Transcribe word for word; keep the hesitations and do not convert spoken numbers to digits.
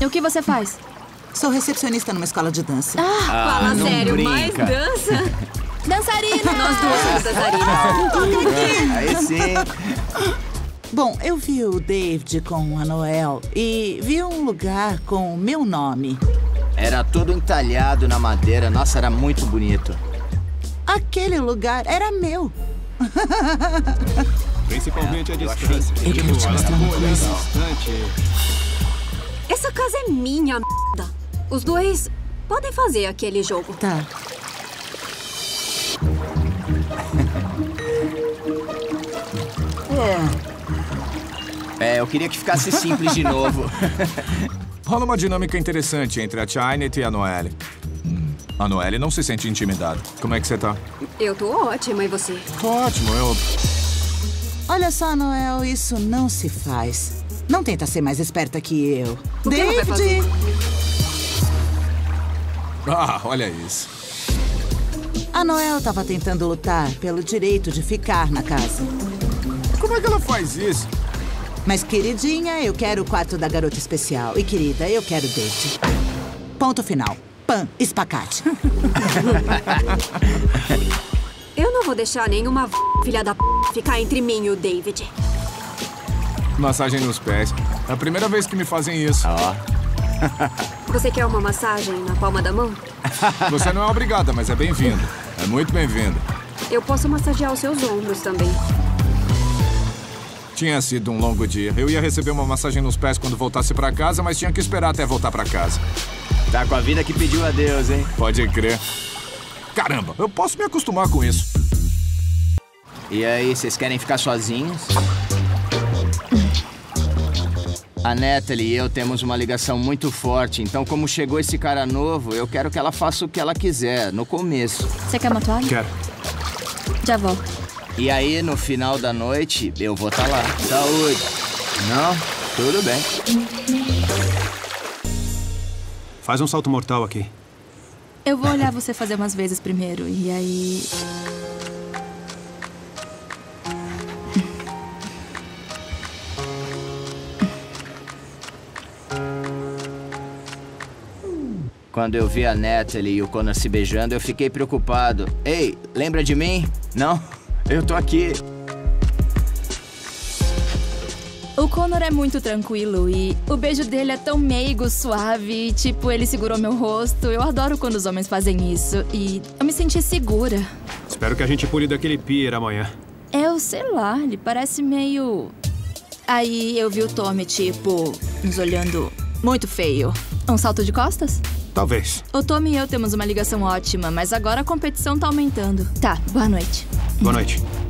O que você faz? Sou recepcionista numa escola de dança. Ah, Ah, Fala não sério, brinca. mais dança? dançarina! Nós duas somos dançarinas. Aí sim. Bom, eu vi o David com a Noel e vi um lugar com o meu nome. Era todo entalhado na madeira. Nossa, era muito bonito. Aquele lugar era meu. Principalmente a distância. Eu quero te mostrar uma coisa. Essa casa é minha, merda. Os dois podem fazer aquele jogo. Tá. É, eu queria que ficasse simples de novo. Rola uma dinâmica interessante entre a Chainet e a Noelle. Hum, A Noelle não se sente intimidada. Como é que você tá? Eu tô ótima, e você? Tô ótimo, eu... Olha só, Noel, isso não se faz. Não tenta ser mais esperta que eu. O que ela vai fazer? Ah, olha isso. A Noel estava tentando lutar pelo direito de ficar na casa. Como é que ela faz isso? Mas, queridinha, eu quero o quarto da garota especial. E, querida, eu quero David. Ponto final. Pam, espacate. Eu não vou deixar nenhuma filha da p ficar entre mim e o David. Massagem nos pés. É a primeira vez que me fazem isso. Ó. Você quer uma massagem na palma da mão? Você não é obrigada, mas é bem-vindo. É muito bem-vindo. Eu posso massagear os seus ombros também. Tinha sido um longo dia. Eu ia receber uma massagem nos pés quando voltasse pra casa, mas tinha que esperar até voltar pra casa. Tá com a vida que pediu a Deus, hein? Pode crer. Caramba, eu posso me acostumar com isso. E aí, vocês querem ficar sozinhos? A Natalie e eu temos uma ligação muito forte, então como chegou esse cara novo, eu quero que ela faça o que ela quiser, no começo. Você quer uma toalha? Quero. Já volto. E aí, no final da noite, eu vou estar lá. Saúde. Não? Tudo bem. Faz um salto mortal aqui. Eu vou olhar você fazer umas vezes primeiro, e aí... Quando eu vi a Natalie e o Connor se beijando, eu fiquei preocupado. Ei, lembra de mim? Não? Eu tô aqui. O Connor é muito tranquilo e o beijo dele é tão meigo, suave, e, tipo, ele segurou meu rosto. Eu adoro quando os homens fazem isso e eu me senti segura. Espero que a gente pule daquele pier amanhã. Eu sei lá, ele parece meio... Aí eu vi o Tommy, tipo, nos olhando muito feio. Um salto de costas? Talvez. O Tommy e eu temos uma ligação ótima, mas agora a competição tá aumentando. Tá, boa noite. Boa noite.